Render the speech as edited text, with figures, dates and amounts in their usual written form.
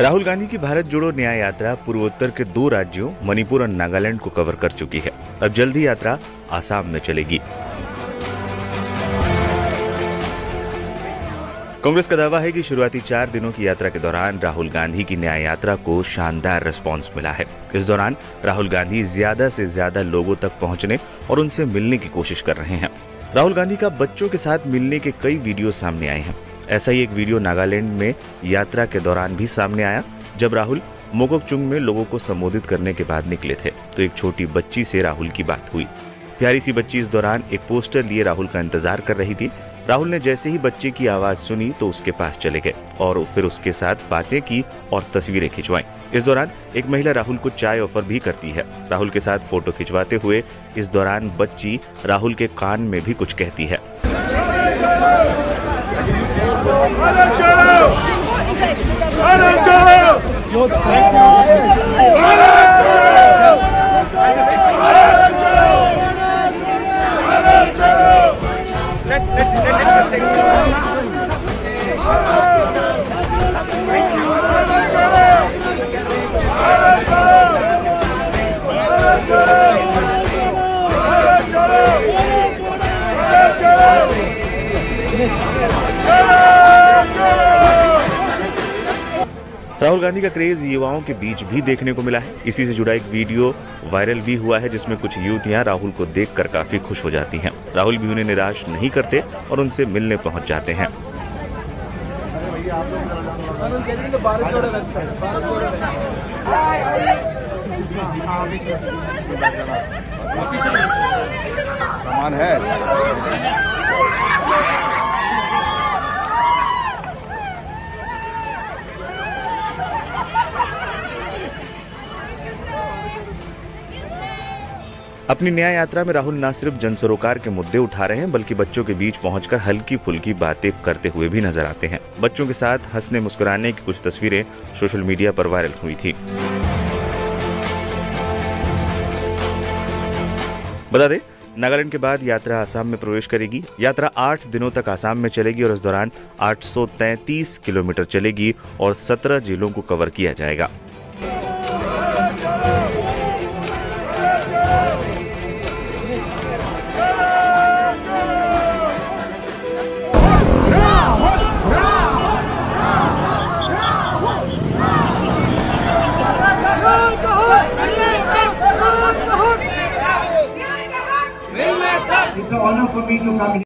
राहुल गांधी की भारत जोड़ो न्याय यात्रा पूर्वोत्तर के 2 राज्यों मणिपुर और नागालैंड को कवर कर चुकी है। अब जल्द ही यात्रा आसाम में चलेगी। कांग्रेस का दावा है कि शुरुआती 4 दिनों की यात्रा के दौरान राहुल गांधी की न्याय यात्रा को शानदार रिस्पांस मिला है। इस दौरान राहुल गांधी ज्यादा से ज्यादा लोगों तक पहुंचने और उनसे मिलने की कोशिश कर रहे हैं। राहुल गांधी का बच्चों के साथ मिलने के कई वीडियो सामने आए हैं। ऐसा ही एक वीडियो नागालैंड में यात्रा के दौरान भी सामने आया, जब राहुल मोकोकचुंग में लोगों को संबोधित करने के बाद निकले थे तो एक छोटी बच्ची से राहुल की बात हुई। प्यारी सी बच्ची इस दौरान एक पोस्टर लिए राहुल का इंतजार कर रही थी। राहुल ने जैसे ही बच्चे की आवाज सुनी तो उसके पास चले गए और फिर उसके साथ बातें की और तस्वीरें खिंचवाई। इस दौरान एक महिला राहुल को चाय ऑफर भी करती है। राहुल के साथ फोटो खिंचवाते हुए इस दौरान बच्ची राहुल के कान में भी कुछ कहती है। राहुल गांधी का क्रेज युवाओं के बीच भी देखने को मिला है। इसी से जुड़ा एक वीडियो वायरल भी हुआ है, जिसमें कुछ युवतियां राहुल को देखकर काफी खुश हो जाती हैं। राहुल भी उन्हें निराश नहीं करते और उनसे मिलने पहुंच जाते हैं। सामान है। अपनी न्याय यात्रा में राहुल न सिर्फ जन सरोकार के मुद्दे उठा रहे हैं, बल्कि बच्चों के बीच पहुंचकर हल्की फुल्की बातें करते हुए भी नजर आते हैं। बच्चों के साथ हंसने मुस्कुराने की कुछ तस्वीरें सोशल मीडिया पर वायरल हुई थी। बता दें, नागालैंड के बाद यात्रा आसाम में प्रवेश करेगी। यात्रा 8 दिनों तक आसाम में चलेगी और इस दौरान 833 किलोमीटर चलेगी और 17 जिलों को कवर किया जाएगा। It's an honor for me to come here.